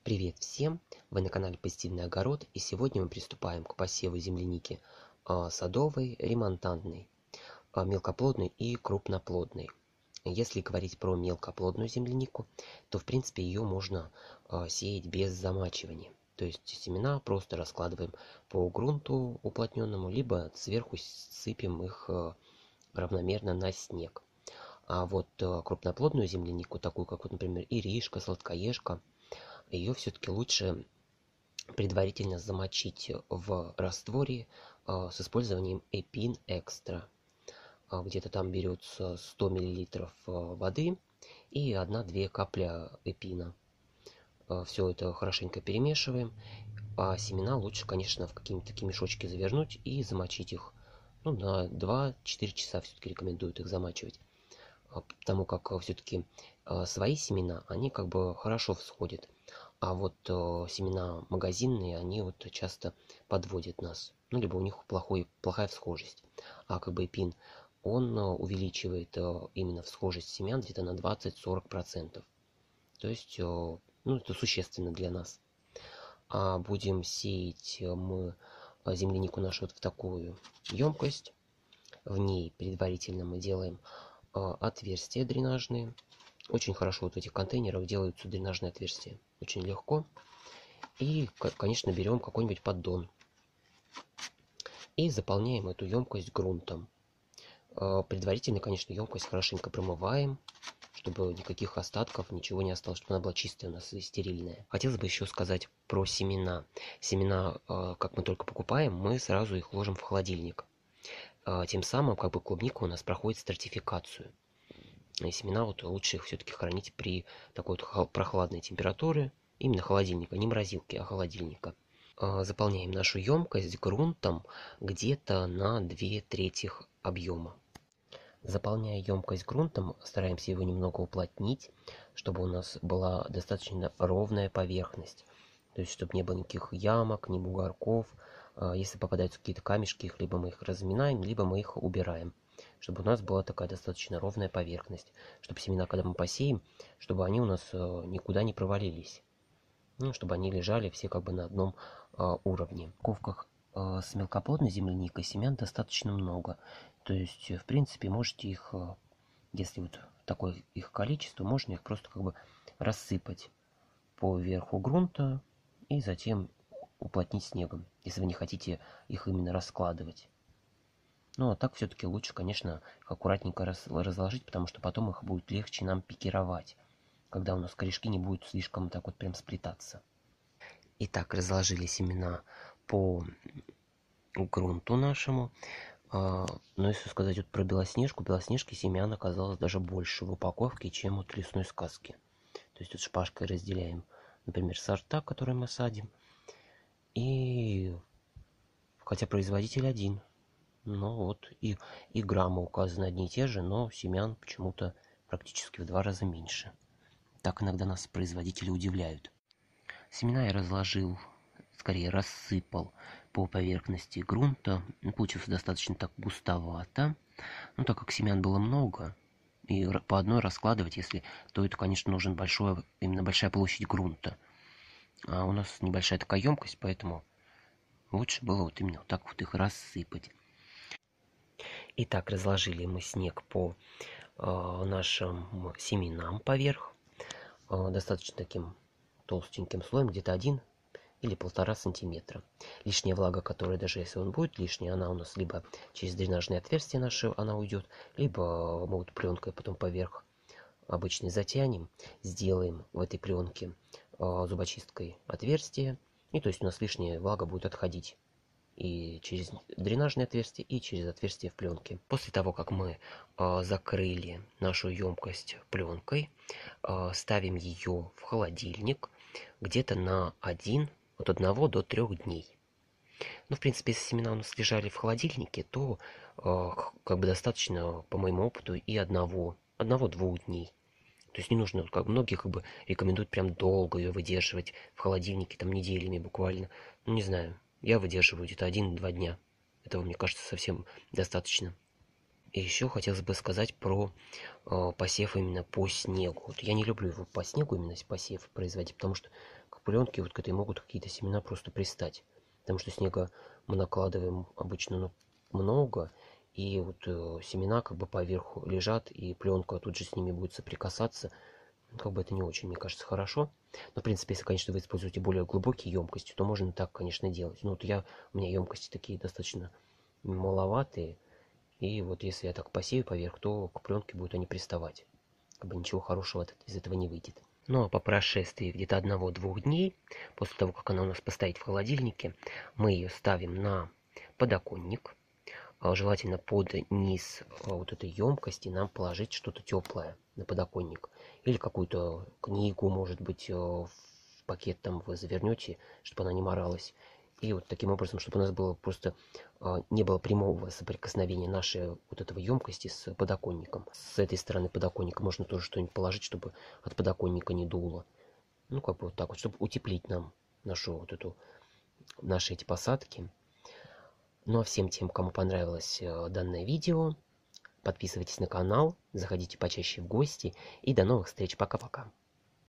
Привет всем! Вы на канале Позитивный огород, и сегодня мы приступаем к посеву земляники садовой, ремонтантной, мелкоплодной и крупноплодной. Если говорить про мелкоплодную землянику, то в принципе ее можно сеять без замачивания. То есть семена просто раскладываем по грунту уплотненному, либо сверху сыпем их равномерно на снег. А вот крупноплодную землянику, такую как, вот, например, иришка, сладкоежка, ее все-таки лучше предварительно замочить в растворе с использованием Эпин Экстра. Где-то там берется 100 мл воды и 1-2 капли эпина. Все это хорошенько перемешиваем. А семена лучше, конечно, в какие-нибудь такие мешочки завернуть и замочить их. Ну, на 2-4 часа все-таки рекомендуют их замачивать. Потому как все-таки свои семена, они как бы хорошо всходят. А вот семена магазинные, они вот часто подводят нас. Ну, либо у них плохая всхожесть. А как бы эпин, он увеличивает именно всхожесть семян где-то на 20-40%. То есть, ну, это существенно для нас. А будем сеять мы землянику нашу вот в такую емкость. В ней предварительно мы делаем отверстия дренажные. Очень хорошо вот в этих контейнерах делаются дренажные отверстия. Очень легко. И, конечно, берем какой-нибудь поддон. И заполняем эту емкость грунтом. Предварительно, конечно, емкость хорошенько промываем, чтобы никаких остатков, ничего не осталось, чтобы она была чистая у нас и стерильная. Хотелось бы еще сказать про семена. Семена, как мы только покупаем, мы сразу их ложим в холодильник. Тем самым, как бы клубника у нас проходит стратификацию. И семена вот лучше их все-таки хранить при такой вот прохладной температуре. Именно холодильника, не морозилки, а холодильника. Заполняем нашу емкость грунтом где-то на 2/3 объема. Заполняя емкость грунтом, стараемся его немного уплотнить, чтобы у нас была достаточно ровная поверхность. То есть, чтобы не было никаких ямок, ни бугорков. Если попадаются какие-то камешки, их либо мы их разминаем, либо мы их убираем. Чтобы у нас была такая достаточно ровная поверхность. Чтобы семена, когда мы посеем, чтобы они у нас никуда не провалились. Ну, чтобы они лежали все как бы на одном уровне. В упаковках с мелкоплодной земляникой семян достаточно много. То есть, в принципе, можете их, если вот такое их количество, можно их просто как бы рассыпать по верху грунта и затем уплотнить снегом, если вы не хотите их именно раскладывать. Ну, а так все-таки лучше, конечно, аккуратненько разложить, потому что потом их будет легче нам пикировать, когда у нас корешки не будут слишком так вот прям сплетаться. Итак, разложили семена по грунту нашему. Но если сказать вот про белоснежки семян оказалось даже больше в упаковке, чем от лесной сказки. То есть вот шпажкой разделяем, например, сорта, которые мы садим. И хотя производитель один. Но вот и граммы указаны одни и те же, но семян почему-то практически в 2 раза меньше. Так иногда нас производители удивляют. Семена я разложил, скорее рассыпал по поверхности грунта. Получилось достаточно так густовато. Но так как семян было много, и по одной раскладывать, если, то это, конечно, нужен именно большая площадь грунта. А у нас небольшая такая емкость, поэтому лучше было вот именно вот так вот их рассыпать. Итак, разложили мы снег по нашим семенам поверх. Достаточно таким толстеньким слоем, где-то 1 или 1,5 сантиметра. Лишняя влага, которая, даже если он будет лишняя, она у нас либо через дренажные отверстия наши она уйдет, либо мы вот пленкой потом поверх обычной затянем, сделаем в этой пленке зубочисткой отверстие, и то есть у нас лишняя влага будет отходить и через дренажное отверстие, и через отверстие в пленке. После того, как мы закрыли нашу емкость пленкой, ставим ее в холодильник где-то на от 1 до 3 дней. Ну, в принципе, если семена у нас лежали в холодильнике, то как бы достаточно, по моему опыту, и 1-2 дней. То есть не нужно, как многие как бы рекомендуют прям долго ее выдерживать в холодильнике, там неделями буквально. Ну, не знаю, я выдерживаю где-то 1-2 дня. Этого, мне кажется, совсем достаточно. И еще хотелось бы сказать про посев именно по снегу. Вот я не люблю его по снегу именно посев производить, потому что к пленке вот к этой могут какие-то семена просто пристать. Потому что снега мы накладываем обычно много, и вот семена как бы поверху лежат, и пленка тут же с ними будет соприкасаться. Ну, как бы это не очень, мне кажется, хорошо. Но, в принципе, если, конечно, вы используете более глубокие емкости, то можно так, конечно, делать. Ну, вот у меня емкости такие достаточно маловатые, и вот если я так посею поверх, то к пленке будут они приставать. Как бы ничего хорошего из этого не выйдет. Ну а по прошествии где-то 1-2 дней, после того, как она у нас постоит в холодильнике, мы ее ставим на подоконник. Желательно под низ вот этой емкости нам положить что-то теплое на подоконник. Или какую-то книгу, может быть, в пакет там вы завернете, чтобы она не моралась. И вот таким образом, чтобы у нас было просто не было прямого соприкосновения нашей вот этого емкости с подоконником. С этой стороны подоконника можно тоже что-нибудь положить, чтобы от подоконника не дуло. Ну, как бы вот так вот, чтобы утеплить нам наши эти посадки. Ну а всем тем, кому понравилось данное видео, подписывайтесь на канал, заходите почаще в гости и до новых встреч. Пока-пока.